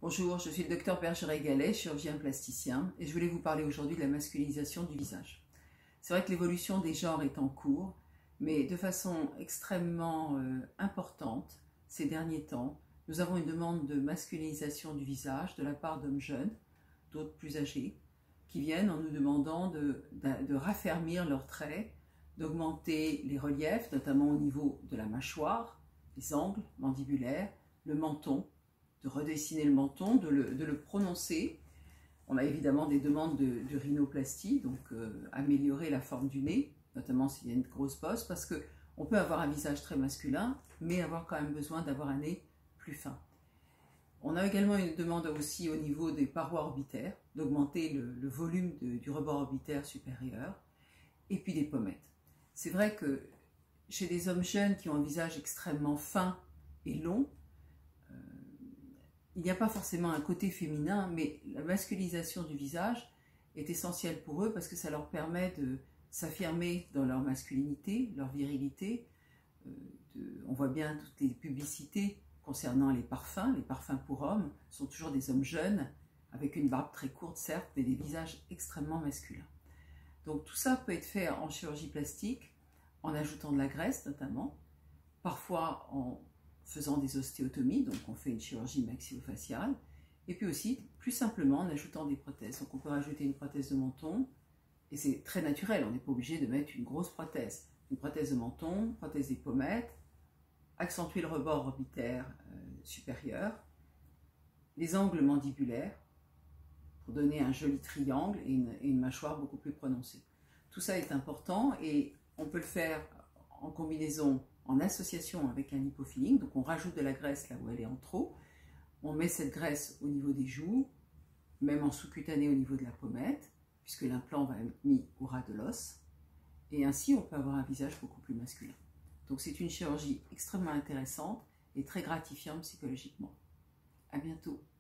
Bonjour, je suis le docteur Bergeret-Gallet, chirurgien plasticien, et je voulais vous parler aujourd'hui de la masculinisation du visage. C'est vrai que l'évolution des genres est en cours, mais de façon extrêmement importante ces derniers temps, nous avons une demande de masculinisation du visage de la part d'hommes jeunes, d'autres plus âgés, qui viennent en nous demandant de raffermir leurs traits, d'augmenter les reliefs, notamment au niveau de la mâchoire, les angles mandibulaires, le menton, de redessiner le menton, de le prononcer. On a évidemment des demandes de rhinoplastie, donc améliorer la forme du nez, notamment s'il y a une grosse bosse, parce qu'on peut avoir un visage très masculin, mais avoir quand même besoin d'avoir un nez plus fin. On a également une demande aussi au niveau des parois orbitaires, d'augmenter le volume du rebord orbitaire supérieur, et puis des pommettes. C'est vrai que chez des hommes jeunes qui ont un visage extrêmement fin et long, il n'y a pas forcément un côté féminin, mais la masculinisation du visage est essentielle pour eux parce que ça leur permet de s'affirmer dans leur masculinité, leur virilité. On voit bien toutes les publicités concernant les parfums pour hommes sont toujours des hommes jeunes, avec une barbe très courte certes, mais des visages extrêmement masculins. Donc tout ça peut être fait en chirurgie plastique, en ajoutant de la graisse notamment, parfois en faisant des ostéotomies, donc on fait une chirurgie maxillofaciale, et puis aussi plus simplement en ajoutant des prothèses. Donc on peut rajouter une prothèse de menton, et c'est très naturel, on n'est pas obligé de mettre une grosse prothèse. Une prothèse de menton, prothèse des pommettes, accentuer le rebord orbitaire supérieur, les angles mandibulaires, pour donner un joli triangle et une mâchoire beaucoup plus prononcée. Tout ça est important et on peut le faire en combinaison, en association avec un lipofilling, donc on rajoute de la graisse là où elle est en trop, on met cette graisse au niveau des joues, même en sous-cutané au niveau de la pommette, puisque l'implant va être mis au ras de l'os, et ainsi on peut avoir un visage beaucoup plus masculin. Donc c'est une chirurgie extrêmement intéressante et très gratifiante psychologiquement. À bientôt.